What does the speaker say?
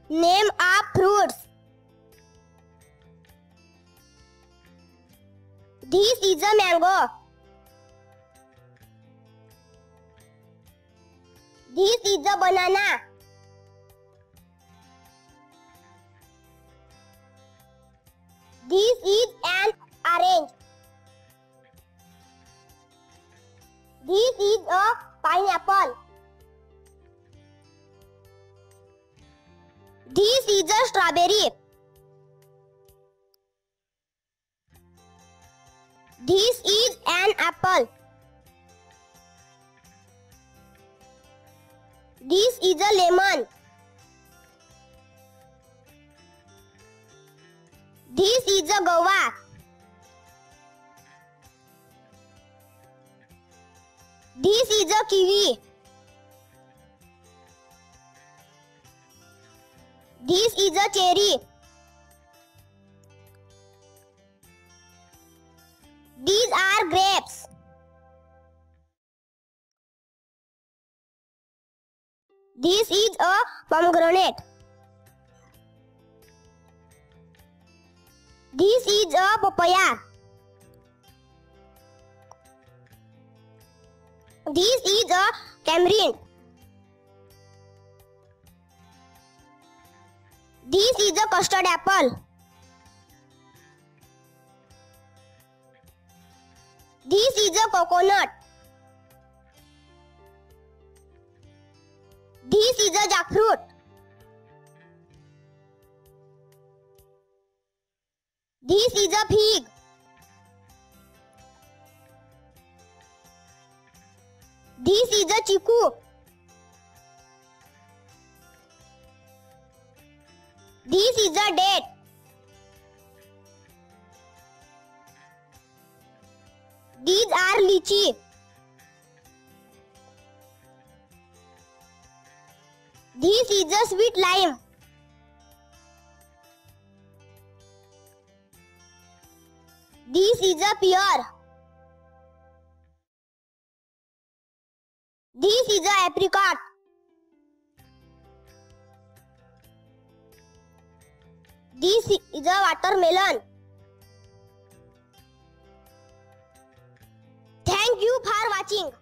Name of fruits. This is a mango. This is a banana. This is an orange. This is a pineapple. This is a strawberry. This is an apple. This is a lemon. This is a guava. This is a kiwi. This is a cherry. These are grapes. This is a pomegranate. This is a papaya. This is a tamarind. This is a custard apple. This is a coconut. This is a jackfruit. This is a fig. This is a chiku. This is a date. These are lychee. This is a sweet lime. This is a pear. This is a apricot. This is a watermelon. Thank you for watching.